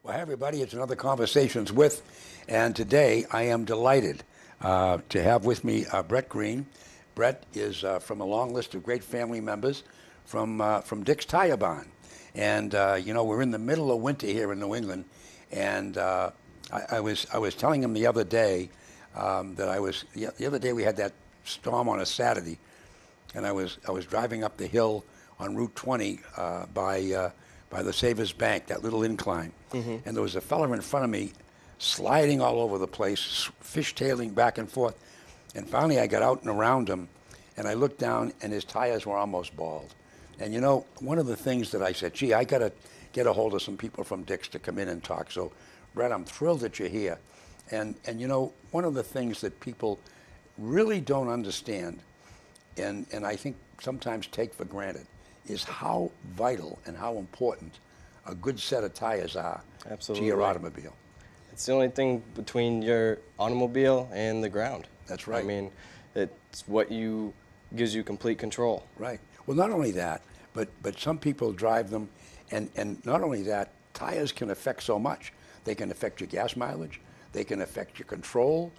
Well, hi, everybody. It's another Conversations with, and today I am delighted to have with me Brett Green. Brett is from a long list of great family members from Dick's Tire Barn. And, we're in the middle of winter here in New England, and I was telling him the other day the other day we had that storm on a Saturday, and I was driving up the hill on Route 20 by the Savers Bank, that little incline. Mm-hmm. And there was a fella in front of me sliding all over the place, fishtailing back and forth. And finally I got out and around him, and I looked down, and his tires were almost bald. And one of the things that I said, gee, I got to get a hold of some people from Dick's to come in and talk. So, Brett, I'm thrilled that you're here. And one of the things that people really don't understand, and I think sometimes take for granted, is how vital and how important a good set of tires are to your automobile. It's the only thing between your automobile and the ground. That's right. I mean, it's what gives you complete control. Right. Well, not only that, but some people drive them, and not only that, tires can affect so much. They can affect your gas mileage. They can affect your control.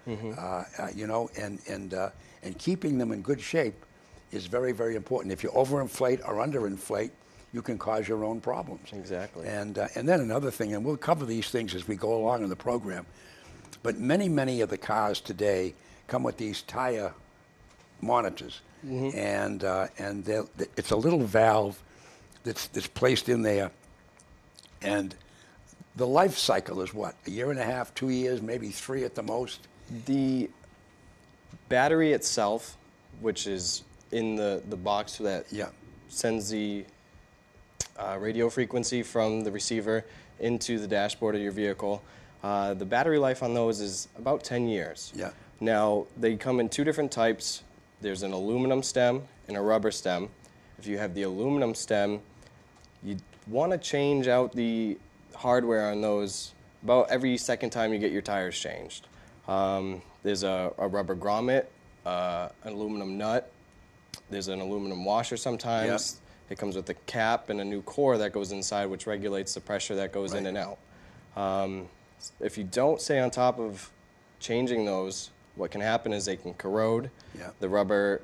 Mm-hmm. And keeping them in good shape is very, very important. If you overinflate or underinflate, you can cause your own problems. Exactly. And then another thing, and we'll cover these things as we go along in the program, but many of the cars today come with these tire monitors. Mm-hmm. And it's a little valve that's placed in there, and the life cycle is what, a year and a half, 2 years, maybe 3 at the most? The battery itself, which is in the box that sends the radio frequency from the receiver into the dashboard of your vehicle, the battery life on those is about 10 years. Yeah. Now, they come in 2 different types. There's an aluminum stem and a rubber stem. If you have the aluminum stem, you want to change out the hardware on those about every second time you get your tires changed. There's a rubber grommet, an aluminum nut. There's an aluminum washer sometimes. Yep. It comes with a cap and a new core that goes inside, which regulates the pressure that goes in and out. If you don't stay on top of changing those, what can happen is they can corrode. Yep. The rubber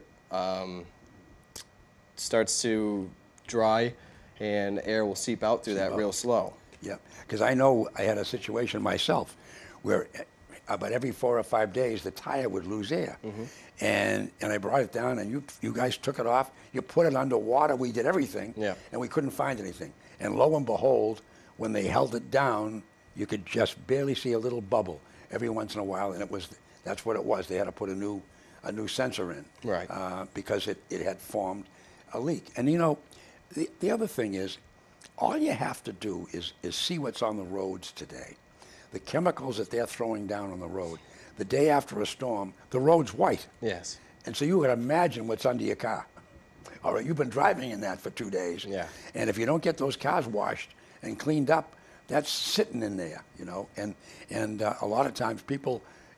starts to dry, and air will seep out through that real slow. Yeah, because I know I had a situation myself where about every 4 or 5 days the tire would lose air. Mm-hmm. And I brought it down, and you guys took it off. You put it under water. We did everything, and we couldn't find anything. And lo and behold, when they held it down, you could just barely see a little bubble every once in a while, and that's what it was. They had to put a new sensor in, right? Because it had formed a leak. And the other thing is, all you have to do is see what's on the roads today. The chemicals that they're throwing down on the road. The day after a storm, the road's white. Yes. And so you can imagine what's under your car. All right, you've been driving in that for 2 days. Yeah. And if you don't get those cars washed and cleaned up, that's sitting in there, And a lot of times people,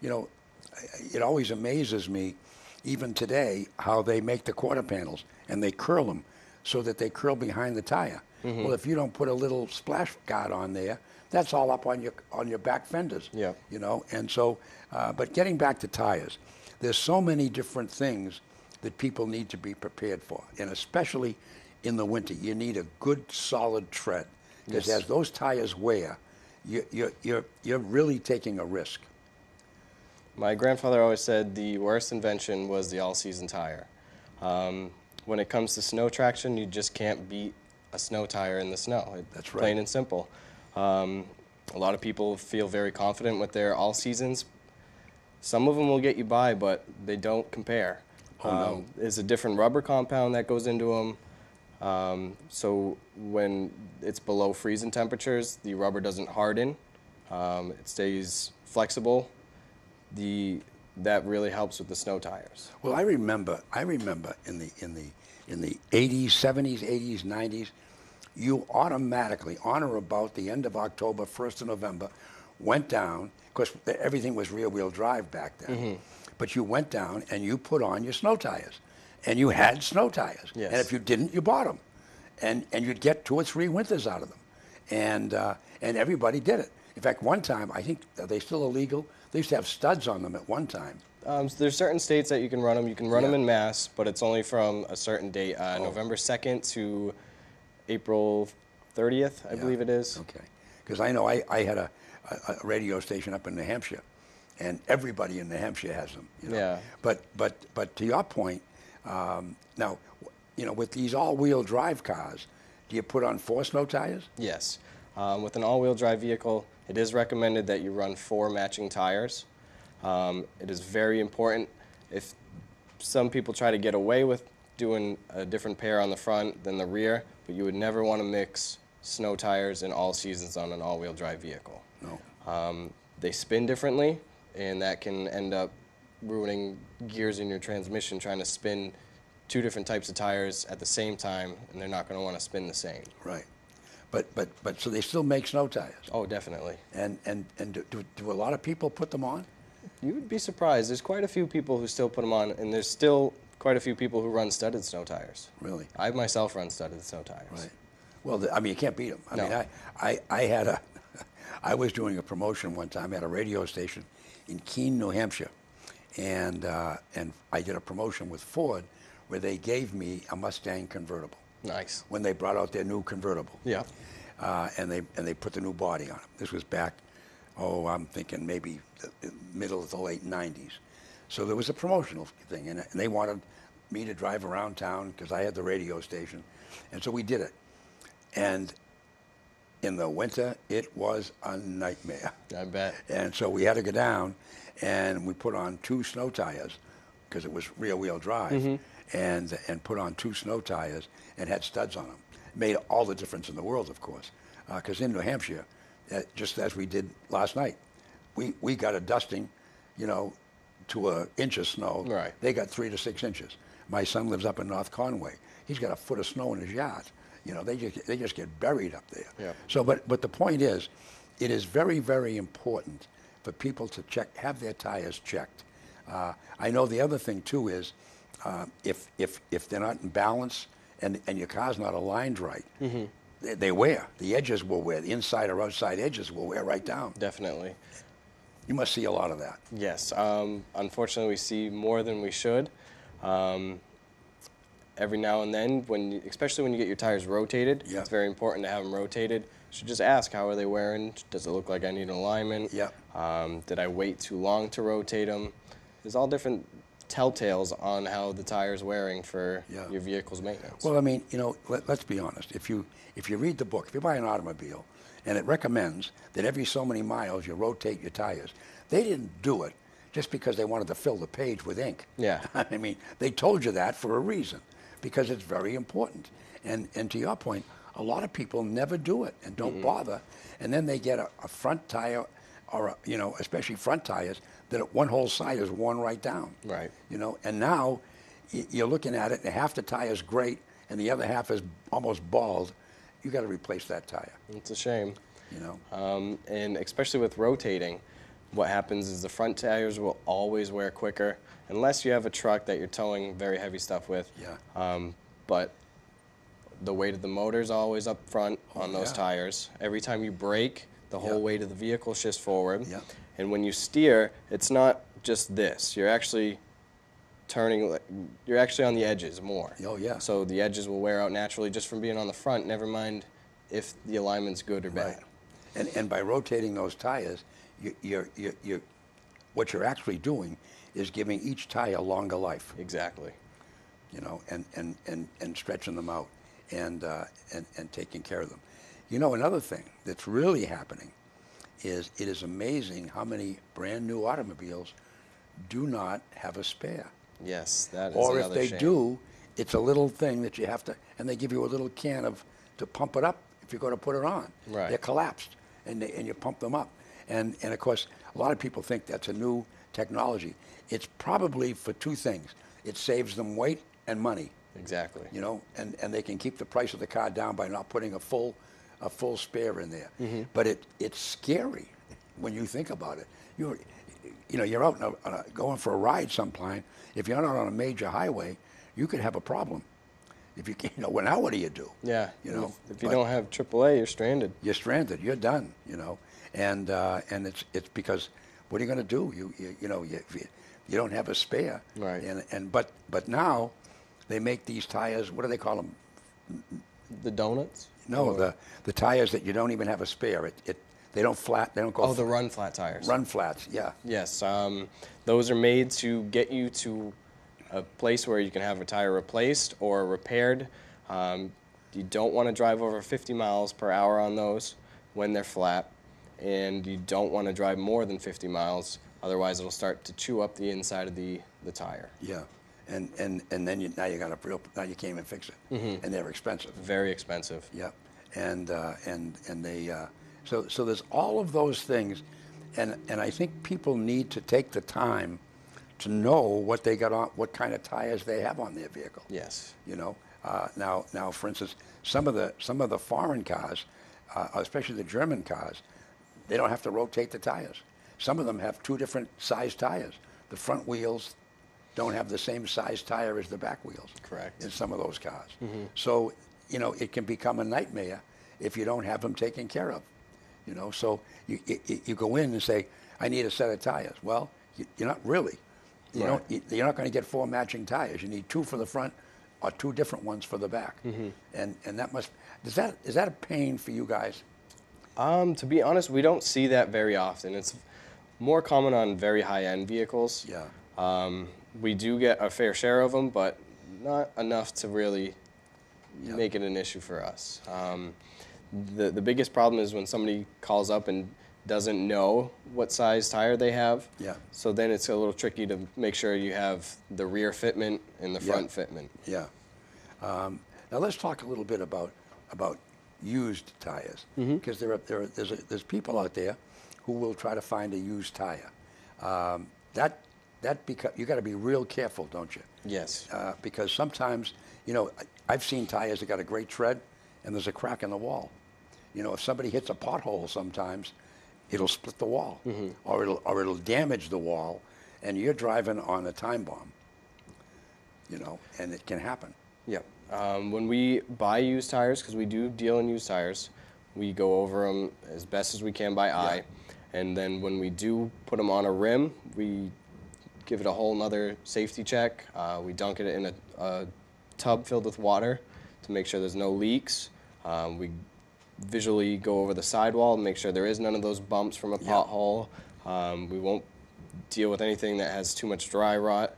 it always amazes me, even today, how they make the quarter panels and they curl them so that they curl behind the tire. Mm-hmm. Well, if you don't put a little splash guard on there, that's all up on your back fenders. Yeah. And so, but getting back to tires, there's so many different things that people need to be prepared for, and especially in the winter, you need a good solid tread, because as those tires wear, you're really taking a risk. My grandfather always said the worst invention was the all-season tire. When it comes to snow traction, you just can't beat a snow tire in the snow. That's right. Plain and simple. A lot of people feel very confident with their all-seasons. Some of them will get you by, but they don't compare. No. There's a different rubber compound that goes into them. So when it's below freezing temperatures, the rubber doesn't harden. It stays flexible. That really helps with the snow tires. Well, I remember in the 80s, 70s, 80s, 90s, you automatically, on or about the end of October, 1st of November, went down, because everything was rear-wheel drive back then, mm-hmm. but you went down and you put on your snow tires. And you had snow tires. Yes. And if you didn't, you bought them. And you'd get 2 or 3 winters out of them. and everybody did it. In fact, one time, I think, are they still illegal? They used to have studs on them at one time. So there's certain states that you can run them. You can run Yeah. them in Mass, but it's only from a certain date, November 2nd to April 30th, I believe it is. Okay. Because I know I had a radio station up in New Hampshire, and everybody in New Hampshire has them. You know? Yeah. But to your point, now, you know, with these all-wheel drive cars, do you put on 4 snow tires? Yes. With an all-wheel drive vehicle, it is recommended that you run 4 matching tires. It is very important. If some people try to get away with doing a different pair on the front than the rear, but you would never want to mix snow tires in all seasons on an all-wheel drive vehicle. No. They spin differently, and that can end up ruining gears in your transmission trying to spin 2 different types of tires at the same time, and they're not going to want to spin the same. Right. But so they still make snow tires. Oh, definitely. And do a lot of people put them on? You would be surprised. There's quite a few people who still put them on, and there's still quite a few people who run studded snow tires. Really? I myself run studded snow tires. Right. Well, I mean, you can't beat them. I No. mean, I had a, I was doing a promotion one time at a radio station in Keene, New Hampshire, and I did a promotion with Ford where they gave me a Mustang convertible Nice. when they brought out their new convertible. Yeah. And they put the new body on it. This was back, I'm thinking maybe the middle of the late 90s. So there was a promotional thing, and they wanted me to drive around town because I had the radio station, and so we did it. And in the winter, it was a nightmare. I bet. And so we had to go down, and we put on 2 snow tires because it was rear-wheel drive, and put on 2 snow tires and had studs on them. Made all the difference in the world, of course, because in New Hampshire, just as we did last night, we got a dusting, you know, to an inch of snow. Right. They got 3 to 6 inches. My son lives up in North Conway. He's got a foot of snow in his yard. You know, they just get buried up there. Yeah. So, but the point is, it is very, very important for people to have their tires checked. I know the other thing too is, if they're not in balance and your car's not aligned right, they wear. The edges will wear. The inside or outside edges will wear right down. Definitely. You must see a lot of that. Yes. Unfortunately, we see more than we should. Every now and then, especially when you get your tires rotated, Yeah. it's very important to have them rotated. You should just ask, how are they wearing? Does it look like I need an alignment? Yeah. Did I wait too long to rotate them? There's all different telltales on how the tire's wearing for Yeah. your vehicle's maintenance. Well, I mean, you know, let's be honest. If you read the book, if you buy an automobile, and it recommends that every so many miles you rotate your tires, they didn't do it just because they wanted to fill the page with ink. Yeah. I mean, they told you that for a reason, because it's very important. And to your point, a lot of people never do it and don't bother, and then they get a front tire, or you know, especially front tires, that one whole side is worn right down. Right. You know, and now you're looking at it, and half the tire's great, and the other half is almost bald. You got to replace that tire. It's a shame. You know. And especially with rotating, what happens is the front tires will always wear quicker, unless you have a truck that you're towing very heavy stuff with. Yeah. But the weight of the motor is always up front on those yeah. tires. Every time you brake, the whole Yeah. weight of the vehicle shifts forward. Yeah. And when you steer, it's not just this. You're actually turning, you're actually on the edges more. Oh, yeah. So the edges will wear out naturally just from being on the front, never mind if the alignment's good or bad. Right. And by rotating those tires, what you're actually doing is giving each tire longer life. Exactly. You know, and stretching them out, and taking care of them. You know, another thing that's really happening is it is amazing how many brand new automobiles do not have a spare. Yes, that is Or if another they shame. do, it's a little thing that you have to, and they give you a little can to pump it up if you're going to put it on. Right. They're collapsed, and you pump them up. And of course, a lot of people think that's a new technology. It's probably for 2 things. It saves them weight and money. Exactly. You know, and they can keep the price of the car down by not putting a full spare in there. But it's scary when you think about it. You're out going for a ride sometime. If you're not on a major highway, you could have a problem. If you can't, well, now what do you do? Yeah. You know, if you but don't have AAA, you're stranded. you're stranded. You're done. And it's because what are you going to do? You don't have a spare. Right. But now they make these tires. What do they call them? The donuts? No, Or- the tires that you don't even have a spare. They don't flat. They don't go. Oh, the run flat tires. run flats. Yeah. Yes. Those are made to get you to a place where you can have a tire replaced or repaired. You don't want to drive over 50 miles per hour on those when they're flat, and you don't want to drive more than 50 miles. Otherwise, it'll start to chew up the inside of the tire. Yeah. And then now you got now you can't even fix it, and they're expensive. Very expensive. Yeah, and they so there's all of those things, and I think people need to take the time to know what they got on, what kind of tires they have on their vehicle. Yes. Now for instance, some of the foreign cars, especially the German cars, they don't have to rotate the tires. Some of them have two different size tires. The front wheels don't have the same size tire as the back wheels. Correct. In some of those cars. So, it can become a nightmare if you don't have them taken care of. So you go in and say, I need a set of tires. Well, you're not really. You're not going to get 4 matching tires. You need 2 for the front or 2 different ones for the back. And that is that a pain for you guys? To be honest, we don't see that very often. It's more common on very high-end vehicles. Yeah. We do get a fair share of them, but not enough to really make it an issue for us. The biggest problem is when somebody calls up and doesn't know what size tire they have. Yeah. So then it's a little tricky to make sure you have the rear fitment and the front fitment. Yeah. Now let's talk a little bit about used tires, because there's people out there who will try to find a used tire. You got to be real careful, don't you? Yes. Because sometimes, I've seen tires that got a great tread, and there's a crack in the wall. If somebody hits a pothole, sometimes it'll split the wall, or it'll damage the wall, and you're driving on a time bomb. And it can happen. Yep. When we buy used tires, because we do deal in used tires, we go over them as best as we can by eye. And then when we do put them on a rim, we give it a whole nother safety check. We dunk it in a tub filled with water to make sure there's no leaks. We visually go over the sidewall and make sure there is none of those bumps from a pothole. We won't deal with anything that has too much dry rot.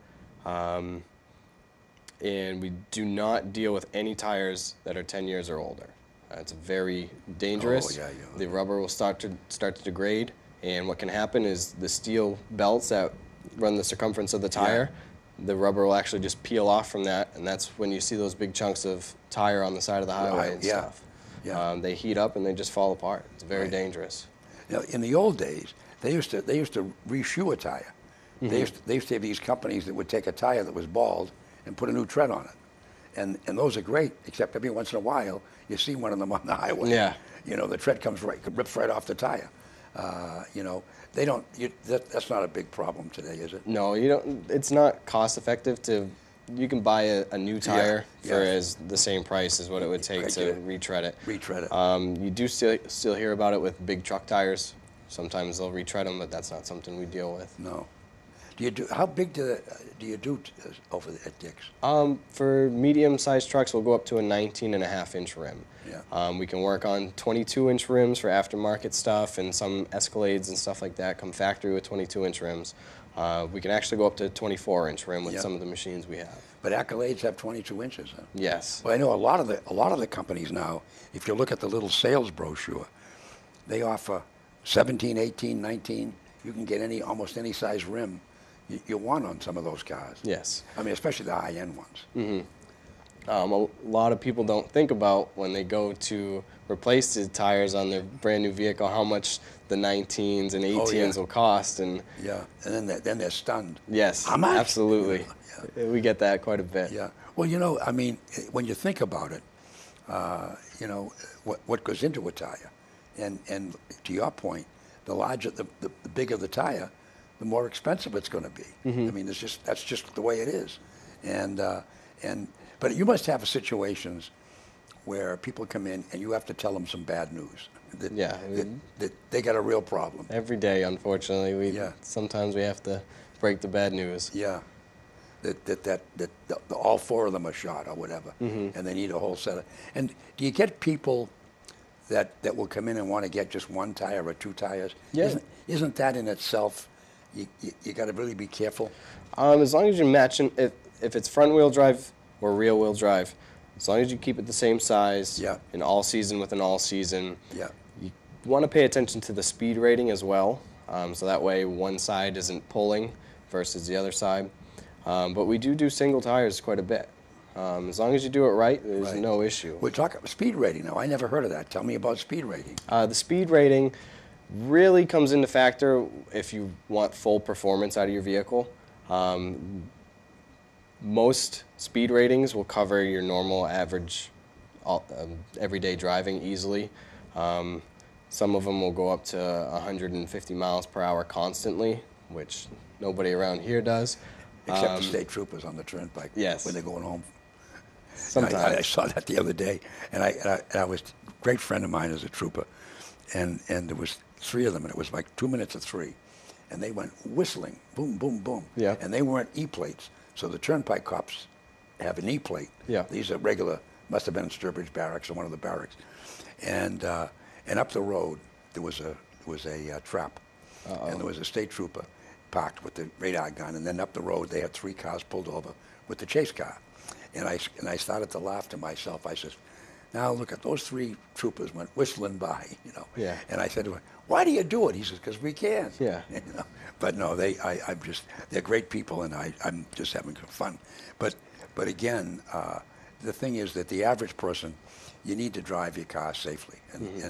And we do not deal with any tires that are 10 years or older. It's very dangerous. Oh, yeah. The rubber will start to degrade, and what can happen is the steel belts that run the circumference of the tire, the rubber will actually just peel off from that, and that's when you see those big chunks of tire on the side of the highway and stuff. Yeah. They heat up and they just fall apart. It's very dangerous. In the old days, they used to reshoe a tire. They used to have these companies that would take a tire that was bald and put a new tread on it. And those are great, except every once in a while you see one of them on the highway. Yeah. The tread rips right off the tire. They don't. That's not a big problem today, is it? No, you don't. It's not cost effective to. You can buy a new tire for as the same price as what it would take to retread it. Retread it. You do still hear about it with big truck tires. Sometimes they'll retread them, but that's not something we deal with. No. How big do you do over at Dick's? For medium-sized trucks, we'll go up to a 19.5-inch rim. Yeah. We can work on 22-inch rims for aftermarket stuff, and some Escalades and stuff like that come factory with 22-inch rims. We can actually go up to 24-inch rim with some of the machines we have. But Accolades have 22 inches. Huh? Yes. Well, I know a lot of the companies now. If you look at the little sales brochure, they offer 17, 18, 19. You can get almost any size rim you want on some of those cars. Yes. I mean, especially the high-end ones. A lot of people don't think about when they go to replace the tires on their brand new vehicle how much the 19s and 18s will cost. And and then they're stunned. yes, How much? absolutely. We get that quite a bit. Yeah. Well, I mean, when you think about it, what goes into a tire, and to your point, the larger, the bigger the tire, the more expensive it's going to be. I mean, that's just the way it is, and But you must have situations where people come in and you have to tell them some bad news. That, Yeah, that they got a real problem. every day, unfortunately, Yeah. sometimes we have to break the bad news. Yeah. That all four of them are shot or whatever, and they need a whole set of. And do you get people that will come in and want to get just one tire or two tires? Yeah. Isn't that in itself? You got to really be careful. As long as you're matching, if it's front wheel drive or rear wheel drive, as long as you keep it the same size, Yeah. in all season with an all season, Yeah. you want to pay attention to the speed rating as well, so that way one side isn't pulling versus the other side. But we do single tires quite a bit. As long as you do it right, there's Right. no issue. We're talking speed rating now. I never heard of that. Tell me about speed rating. The speed rating really comes into factor if you want full performance out of your vehicle. Most speed ratings will cover your normal average everyday driving easily. Some of them will go up to 150 miles per hour constantly, which nobody around here does. Except the state troopers on the turnpike. Yes. When they're going home. Sometimes. I saw that the other day, and I was a great friend of mine as a trooper, and there was three of them, and it was like 2 minutes of three, and they went whistling, boom, boom, boom. Yeah. And they weren't E-plates, so the turnpike cops have an E-plate. Yeah. These are regular, must have been in Sturbridge Barracks or one of the barracks, and up the road there was a trap, and there was a state trooper parked with the radar gun, and then up the road they had three cars pulled over with the chase car. And I started to laugh to myself. I says, now look at those three troopers went whistling by, you know. Yeah. And I said to him, why do you do it? He says, because we can. Yeah. You know? But no, they're great people, and I'm just having fun. But again, the thing is that the average person, you need to drive your car safely,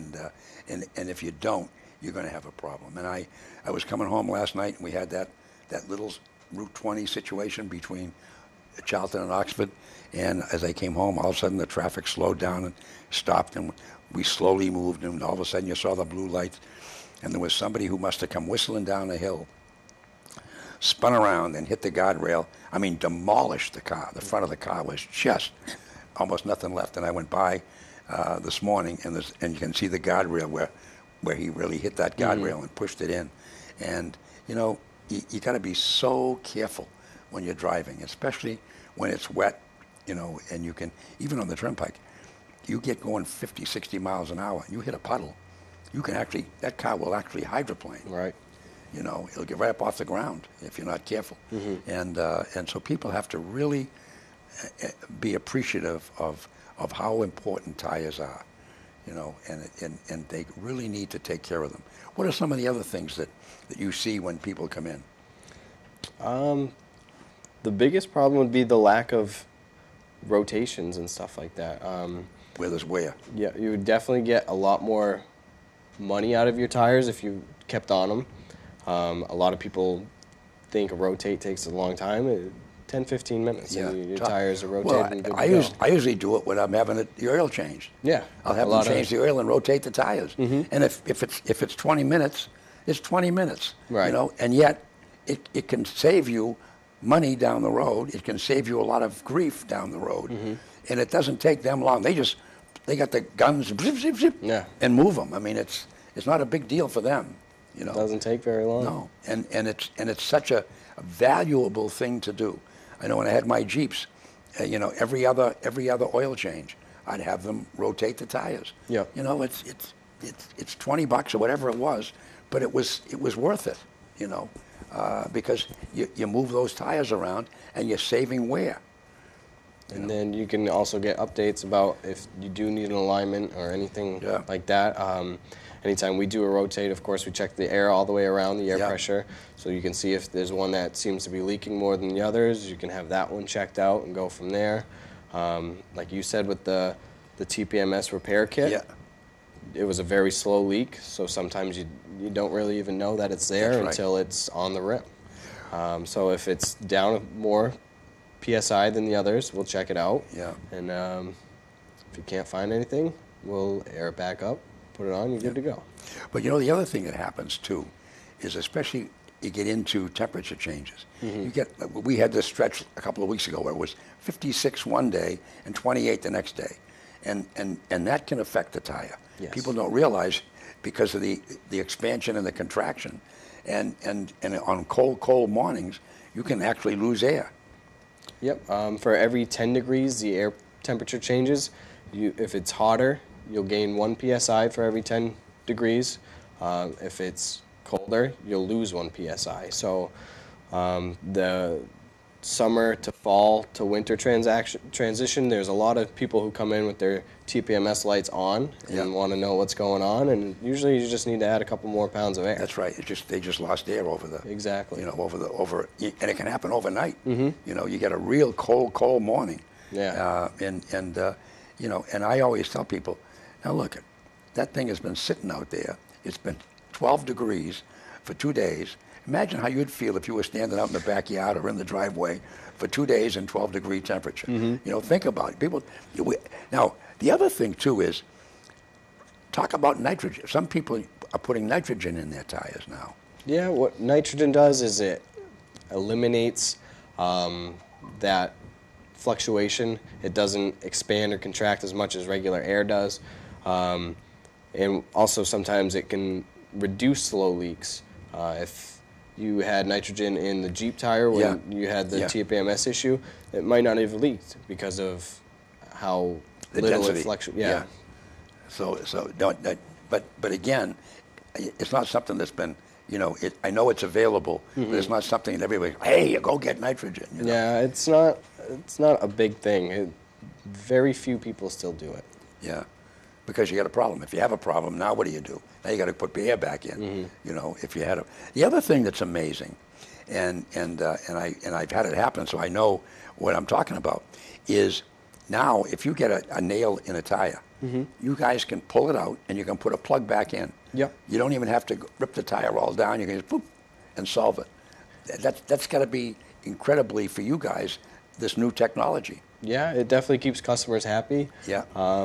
and if you don't, you're going to have a problem. And I was coming home last night, and we had that little Route 20 situation between Charlton and Oxford, and as I came home, all of a sudden the traffic slowed down and stopped, and we slowly moved, and all of a sudden you saw the blue lights, and there was somebody who must have come whistling down a hill, spun around and hit the guardrail. I mean, demolished the car. The front of the car was just almost nothing left. And I went by this morning, and you can see the guardrail where he really hit that guardrail and pushed it in. And you know, you got to be so careful when you're driving, especially when it's wet, you know, and you can, even on the turnpike, you get going 50, 60 miles an hour, you hit a puddle, you can actually, that car will actually hydroplane. Right. You know, it'll get right up off the ground if you're not careful. And so people have to really be appreciative of how important tires are, you know, and they really need to take care of them. What are some of the other things that you see when people come in? The biggest problem would be the lack of rotations and stuff like that. Where there's wear. Yeah, you would definitely get a lot more money out of your tires if you kept on them. A lot of people think a rotate takes a long time. 10, 15 minutes, and your tires are rotated and good to go. I usually do it when I'm having the oil changed. Yeah, I'll have them change the oil and rotate the tires. And if it's 20 minutes, it's 20 minutes. Right. You know, and yet it can save you money down the road. It can save you a lot of grief down the road, and it doesn't take them long. They got the guns, zip, zip, zip, Yeah. and move them. I mean, it's not a big deal for them. You know, It doesn't take very long. no, and it's such a valuable thing to do. I know when I had my Jeeps, you know, every other oil change, I'd have them rotate the tires. Yeah. You know, it's $20 or whatever it was, but it was worth it. You know, because you move those tires around and you're saving wear. And then you can also get updates about if you do need an alignment or anything Yeah. like that. Anytime we do a rotate, of course, we check the air all the way around, the air Yeah. pressure. So you can see if there's one that seems to be leaking more than the others. You can have that one checked out and go from there. Like you said with the TPMS repair kit, Yeah. it was a very slow leak. So sometimes you don't really even know that it's there That's right. until it's on the rim. So if it's down more PSI than the others, we'll check it out. Yeah. And if you can't find anything, we'll air it back up, put it on, you're good to go. But you know, the other thing that happens too is, especially you get into temperature changes. We had this stretch a couple of weeks ago where it was 56 one day and 28 the next day, and that can affect the tire. Yes. People don't realize because of the expansion and the contraction, and on cold mornings you can actually lose air. Yep. For every 10 degrees, the air temperature changes. If it's hotter, you'll gain 1 psi for every 10 degrees. If it's colder, you'll lose 1 psi. So the summer to fall to winter transition, there's a lot of people who come in with their TPMS lights on and want to know what's going on, and usually you just need to add a couple more pounds of air. That's right. They just lost air over the Exactly. and it can happen overnight. You know, you get a real cold morning. Yeah. And I always tell people, now look, that thing has been sitting out there. It's been 12 degrees for 2 days. Imagine how you'd feel if you were standing out in the backyard or in the driveway for 2 days in 12-degree temperature. You know, think about it. Now, the other thing, too, is talk about nitrogen. Some people are putting nitrogen in their tires now. Yeah, what nitrogen does is it eliminates that fluctuation. It doesn't expand or contract as much as regular air does. And also sometimes it can reduce slow leaks. If you had nitrogen in the Jeep tire when you had the TPMS issue, it might not have leaked because of how The little density. it fluctuates. But again, it's not something that's been, you know, I know it's available, but it's not something that everybody, hey, go get nitrogen. You know? Yeah, it's not a big thing. Very few people still do it. Yeah, because you got a problem. If you have a problem, now what do you do? Now you got to put air back in. You know, if you had the other thing that's amazing, and I've had it happen, so I know what I'm talking about, is now if you get a nail in a tire, you guys can pull it out and you can put a plug back in. Yep. You don't even have to rip the tire all down. You can just boop and solve it. That's got to be incredibly for you guys, this new technology. Yeah, it definitely keeps customers happy. Yeah.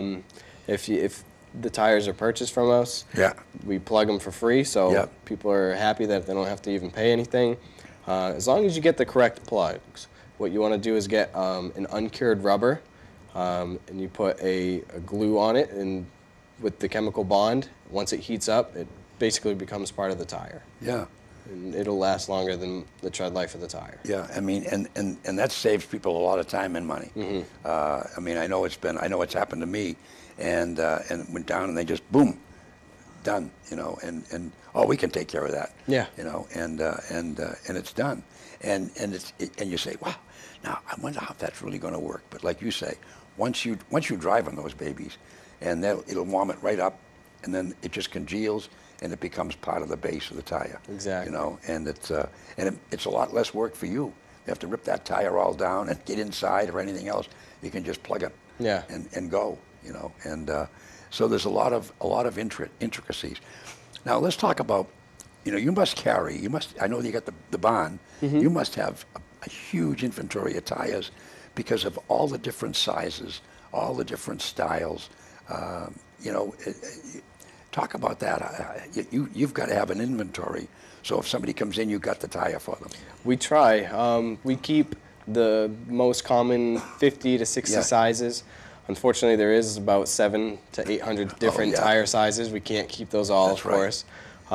If the tires are purchased from us, we plug them for free, so people are happy that they don't have to even pay anything. As long as you get the correct plugs. What you want to do is get an uncured rubber, and you put a glue on it, and with the chemical bond, once it heats up, it basically becomes part of the tire. Yeah. And it'll last longer than the tread life of the tire. Yeah, I mean, and that saves people a lot of time and money. I mean, I know it's happened to me, and went down and they just boom, done. You know, and oh, we can take care of that. Yeah. You know, and it's done, and you say, wow, now I wonder how that's really going to work. But like you say, once you drive on those babies, and it'll warm it right up, and then it just congeals. And it becomes part of the base of the tire. Exactly. You know, and it's a lot less work for you. You have to rip that tire all down and get inside or anything else. You can just plug it. Yeah. And go. You know, and so there's a lot of intricacies. Now let's talk about. You know, you must. I know you got the bond. You must have a huge inventory of tires because of all the different sizes, all the different styles. You know. Talk about that. You've got to have an inventory, so if somebody comes in, you've got the tire for them. We try. We keep the most common 50 to 60 sizes. Unfortunately, there is about 700 to 800 different tire sizes. We can't keep those all, of course.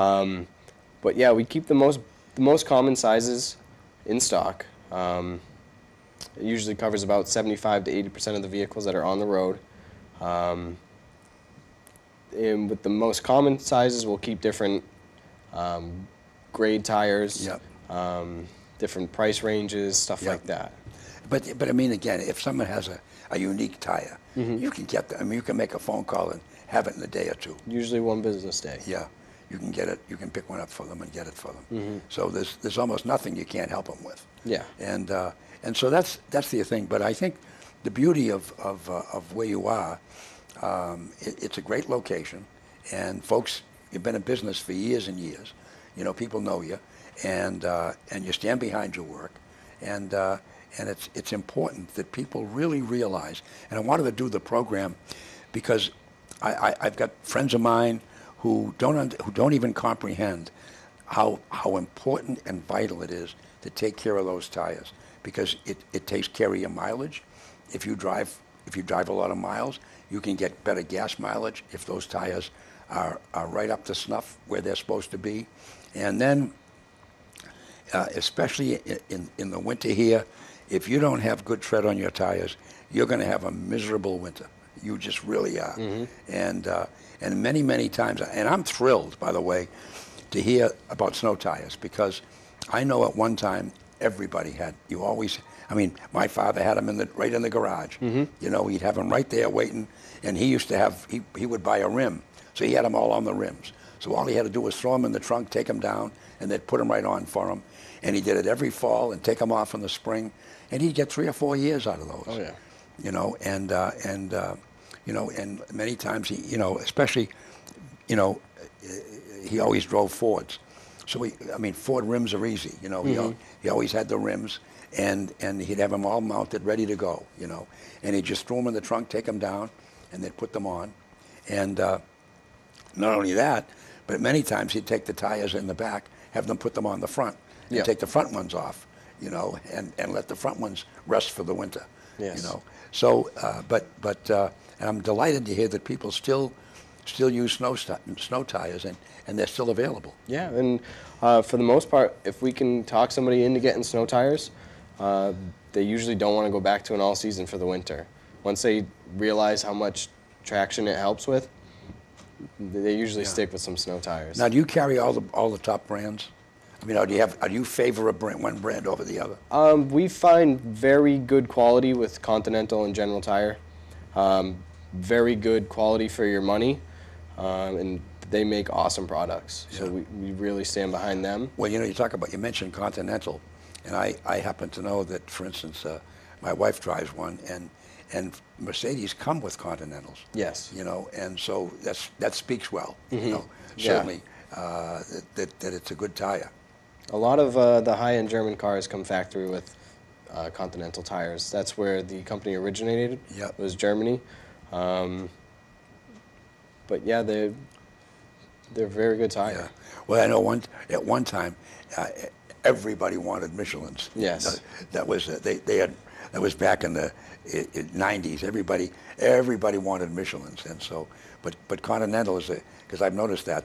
But yeah, we keep the most common sizes in stock. It usually covers about 75 to 80% of the vehicles that are on the road. And with the most common sizes, we'll keep different grade tires, different price ranges, stuff like that. But I mean, again, if someone has a unique tire, you can get them. I mean, you can make a phone call and have it in a day or two. Usually 1 business day. Yeah, you can get it. You can pick one up for them and get it for them. So there's almost nothing you can't help them with. Yeah. And so that's the thing. But I think the beauty of where you are. It's a great location, and folks, you've been in business for years and years. You know, people know you, and you stand behind your work, and it's important that people really realize. And I wanted to do the program because I've got friends of mine who don't even comprehend how important and vital it is to take care of those tires, because it takes care of your mileage. If you drive a lot of miles, you can get better gas mileage if those tires are right up to snuff where they're supposed to be. And then, especially in the winter here, if you don't have good tread on your tires, you're going to have a miserable winter. You just really are. And many times, and I'm thrilled, by the way, to hear about snow tires, because I know at one time everybody had. My father had them right in the garage. You know, he'd have them right there waiting, and he used to have. He would buy a rim, so he had them all on the rims. So all he had to do was throw them in the trunk, take them down, and they'd put them right on for him. And he did it every fall and take them off in the spring, and he'd get 3 or 4 years out of those. Oh yeah. You know, and many times especially, he always drove Fords. So Ford rims are easy. You know, he always had the rims, and he'd have them all mounted, ready to go. You know, and he'd just throw them in the trunk, take them down, and they'd put them on. And not only that, but many times he'd take the tires in the back, have them put them on the front, and take the front ones off. You know, and let the front ones rest for the winter. Yes. You know, so and I'm delighted to hear that people still use snow tires, and they're still available. Yeah, and for the most part, if we can talk somebody into getting snow tires, they usually don't want to go back to an all-season for the winter. Once they realize how much traction it helps with, they usually stick with some snow tires. Now, do you carry all the top brands? I mean, do you favor one brand over the other? We find very good quality with Continental and General Tire. Very good quality for your money, and they make awesome products. So we really stand behind them. Well, you mentioned Continental, and I happen to know that, for instance, my wife drives one, and Mercedes come with Continentals. Yes. You know, and so that speaks well. You know, Yeah. certainly that it's a good tire. A lot of the high-end German cars come factory with Continental tires. That's where the company originated. Yep. Was Germany. But yeah, they're very good tires. Yeah. Well, I know at one time everybody wanted Michelins. Yes. That was that was back in the 90s. Everybody wanted Michelins, and so but Continental is because I've noticed that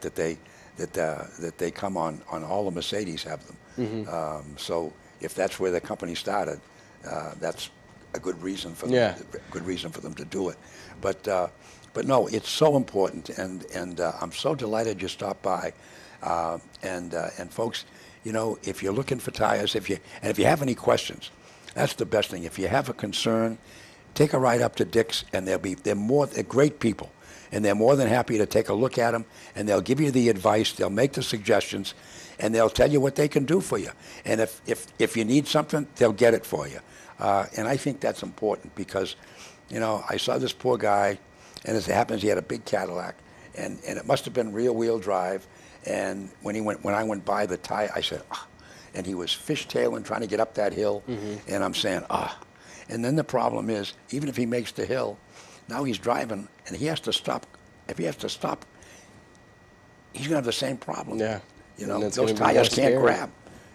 they come on all the Mercedes have them. So if that's where the company started, that's a good reason for them. Good reason for them to do it. But no, it's so important, and I'm so delighted you stopped by. And folks, if you're looking for tires, if you have any questions, that's the best thing. If you have a concern, take a ride up to Dick's, and they're great people. And they're more than happy to take a look at them, and they'll give you the advice, they'll make the suggestions, and they'll tell you what they can do for you. And if you need something, they'll get it for you. And I think that's important because, I saw this poor guy, and as it happens, he had a big Cadillac, and it must have been rear-wheel drive. And when I went by the tire, I said, ah. And he was fishtailing, trying to get up that hill, and I'm saying, ah. And then the problem is, even if he makes the hill, now he's driving, and he has to stop. If he has to stop, he's going to have the same problem. Yeah. Those tires can't grab.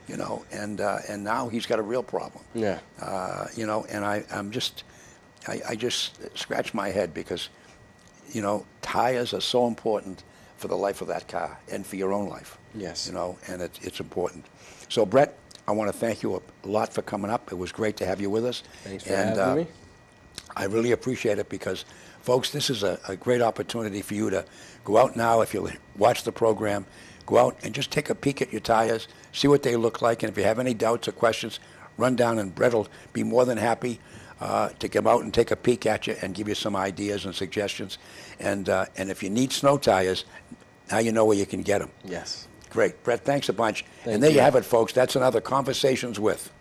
And now he's got a real problem. Yeah. And I just scratch my head because, tires are so important for the life of that car and for your own life. Yes. And it's important. So, Brett, I want to thank you a lot for coming up. It was great to have you with us. Thanks for having me. I really appreciate it because, folks, this is a great opportunity for you to go out now. If you watch the program, go out and just take a peek at your tires, see what they look like, and if you have any doubts or questions, run down and Brett will be more than happy to come out and take a peek at you and give you some ideas and suggestions. And if you need snow tires, now you know where you can get them. Yes. Great. Brett, thanks a bunch. Thank and there you you have it, folks. That's another Conversations With.